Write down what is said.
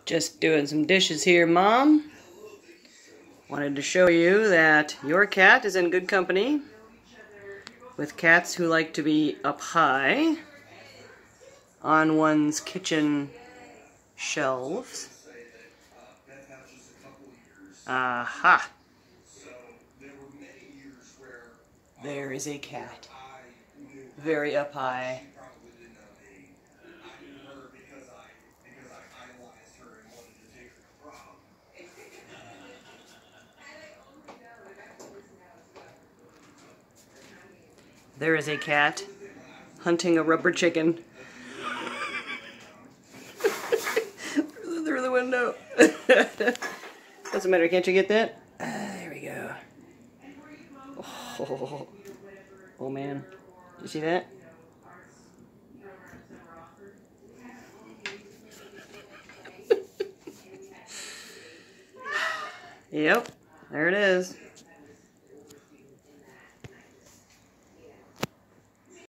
Just doing some dishes here, Mom. Wanted to show you that your cat is in good company with cats who like to be up high on one's kitchen shelves. Aha! There is a cat. Very up high. There is a cat hunting a rubber chicken through the window. Doesn't matter, can't you get that? There we go. Oh man, did you see that? Yep, there it is.